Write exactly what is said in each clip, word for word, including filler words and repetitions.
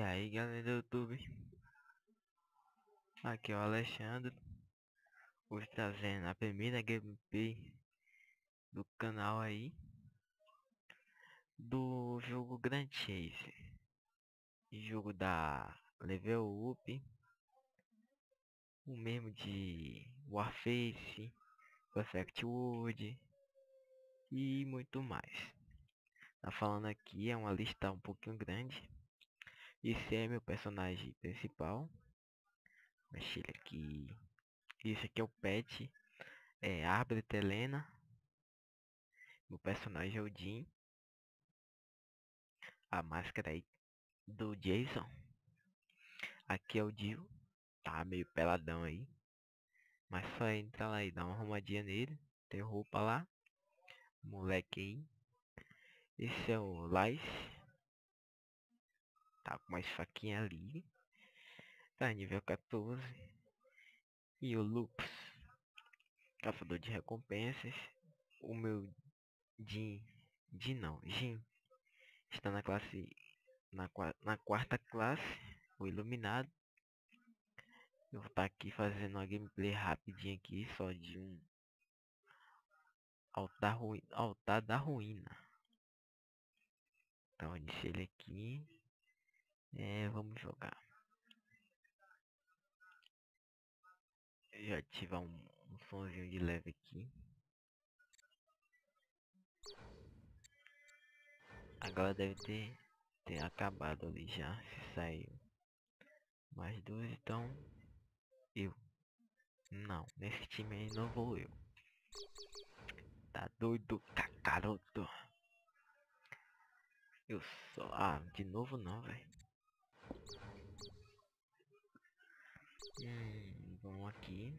aí galera do YouTube, aqui é o Alexandre, hoje trazendo a primeira gameplay do canal aí do jogo Grand Chase, jogo da Level Up, o mesmo de Warface, Perfect World e muito mais. Tá falando aqui, é uma lista um pouquinho grande. Esse é meu personagem principal. Mexer ele aqui. Esse aqui é o pet, é Árvore Helena. Meu personagem é o Jim. A máscara aí do Jason. Aqui é o Dio. Tá meio peladão aí, mas só entra lá e dá uma arrumadinha nele. Tem roupa lá. Moleque aí. Esse é o Lice. Tá com mais faquinha ali. Tá nível quatorze. E o Lupus, caçador de recompensas. O meu Jim, Jim não, Jim, está na classe, na, na quarta classe, o Iluminado. Eu vou estar tá aqui fazendo uma gameplay rapidinha aqui, só de um altar, ruim, altar da ruína. Então, deixa ele aqui. É, vamos jogar. Já ativar um, um sonzinho de leve aqui. Agora deve ter, ter acabado ali já. Se saiu mais dois, então eu. Não, nesse time aí não vou eu. Tá doido, cacaroto. Eu só. Ah, de novo não, velho. Hum, vamos aqui.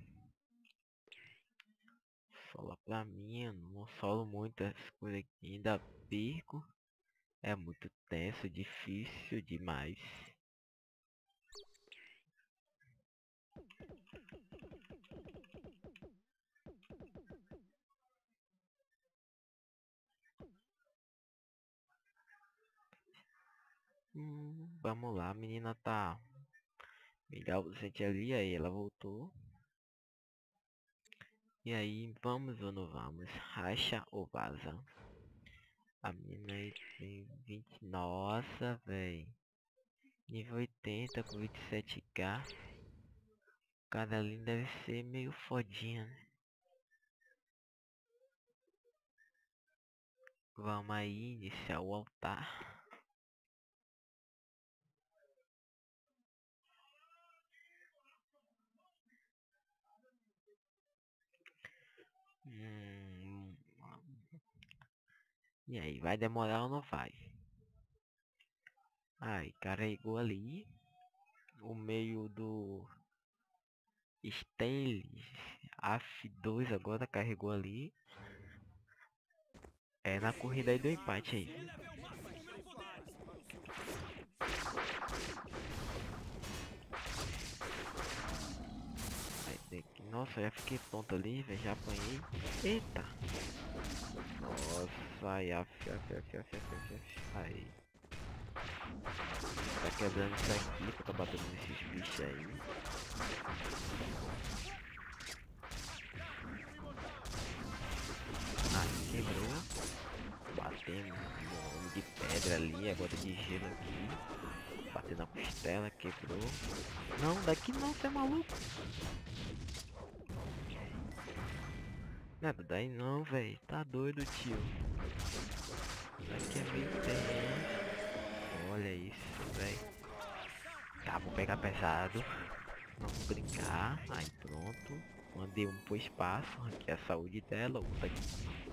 Sola pra mim, eu não solo muitas coisas aqui, ainda perco. É muito tenso, difícil demais. Hum, vamos lá, a menina tá melhor ausente ali, aí ela voltou. E aí, vamos ou não vamos? Racha ou vaza? A menina aí tem vinte. Nossa, velho. Nível oitenta com vinte e sete K. O cara ali deve ser meio fodinha, né? Vamos aí iniciar o altar. Hum, e aí, vai demorar ou não vai? Ai, carregou ali. O meio do Stanley A F dois agora carregou ali. É na corrida aí do empate aí. Vai ter que... Nossa, já fiquei tonto ali, velho. Já apanhei. Eita. Nossa, aí, af, af, af, af, af, af. Aí. Tá quebrando isso aqui pra tá batendo nesses bichos aí. Aí quebrou. Batemos no homem de pedra ali, agora de gelo aqui. Batendo na costela, quebrou. Não, daqui não, você é maluco. Nada daí não, velho. Tá doido, tio. Daqui é meio terreno. Olha isso, velho. Tá, vou pegar pesado. Vamos brincar. Aí pronto. Mandei um pro espaço. Aqui é a saúde dela. Outra aqui.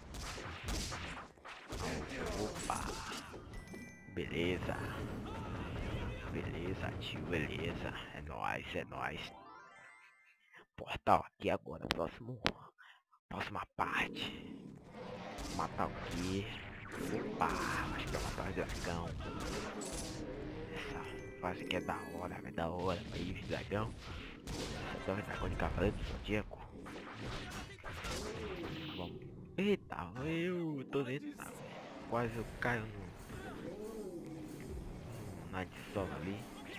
Opa. Beleza. Beleza, tio. Beleza. É nóis, é nóis. Portal aqui agora. Próximo. Próxima parte. Vou matar o quê? Opa. Acho que eu vou matar o dragão. Essa fase que é da hora. É da hora. Aí, dragão. Essa dragão de cavaleiro do zodíaco. Bom. Eita, eu tô dentro. Quase eu caio no, no na dissolva ali.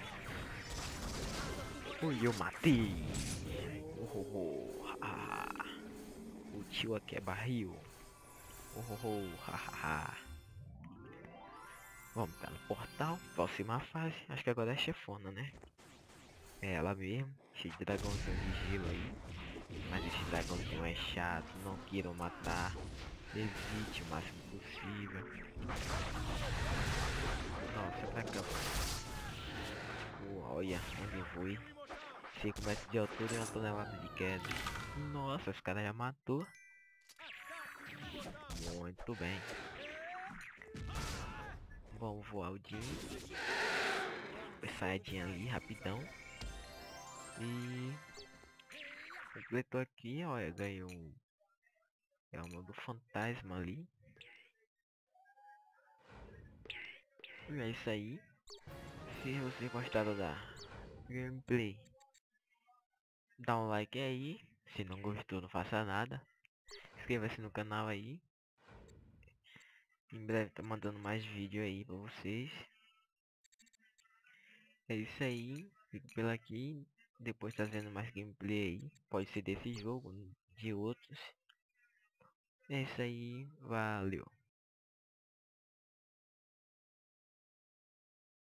Ui, eu matei. Oh, oh, oh. Ah, o tio aqui é barril. Oh, oh, oh. Ha, ha, ha. Vamos, tá no portal. Próxima fase. Acho que agora é a chefona, né? É ela mesmo. Cheio de dragãozinho de gelo aí. Mas esse dragãozinho é chato. Não queiram matar. Evite o máximo possível. Nossa, pra cá. Oh, olha onde eu fui. cinco metros de altura e uma tonelada de queda. Nossa, esse cara já matou. Muito bem. Vamos voar o Jim. Saiyajin ali, rapidão. E... completou aqui, olha, ganhou um... é o modo fantasma ali. E é isso aí. Se você gostaram da gameplay, dá um like aí. Se não gostou, não faça nada. Inscreva-se no canal aí. Em breve tá mandando mais vídeo aí pra vocês. É isso aí. Fico pela aqui. Depois trazendo mais gameplay aí. Pode ser desse jogo, de outros. É isso aí. Valeu.